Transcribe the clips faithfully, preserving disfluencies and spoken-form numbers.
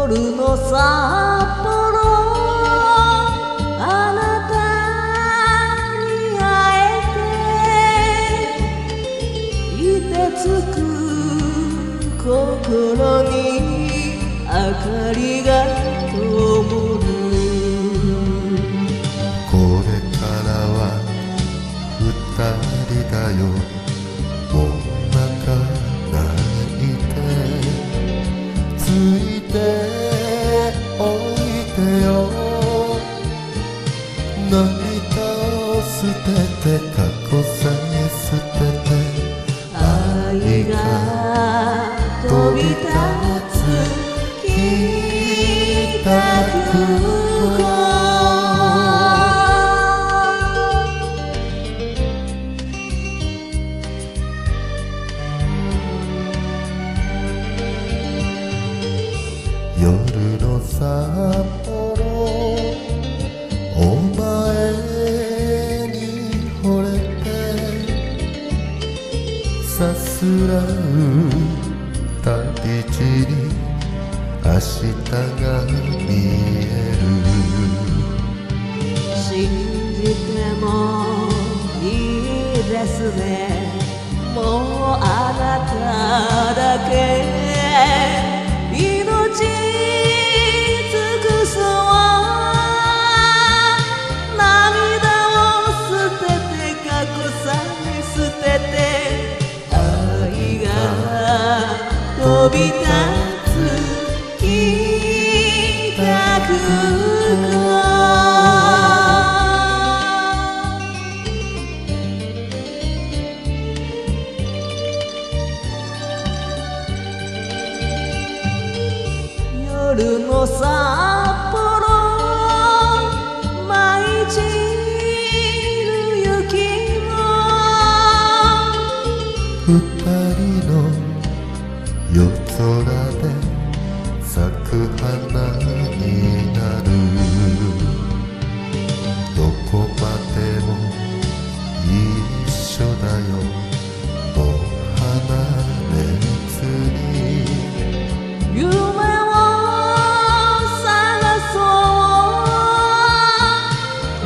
夜の札幌、あなたに会えて、凍てつく心に明かりが灯る。 これからは二人だよ、もう泣かないで、ついておいてよ。涙を捨てて過去さえ捨てて、 愛が飛び立つ北空港。 夜の札幌、お前に惚れてさすらう大地に明日が見える。 信じてもいいですね、もうあなただけ。命尽くすわ、涙を捨てて過去さえ捨てて、愛が飛び立つ北空港。夜の札幌、舞い散る雪も、 二人の夜空で咲く花になる。どこまでも一緒だよ、もう離れずに。 夢を探そう、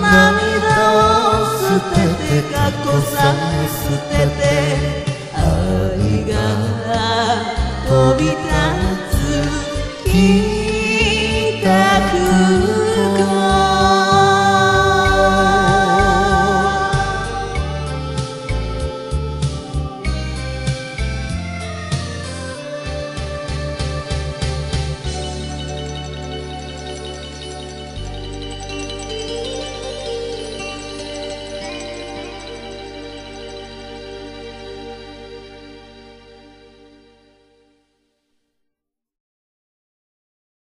涙を捨てて過去さえ捨てて、愛が飛び立つ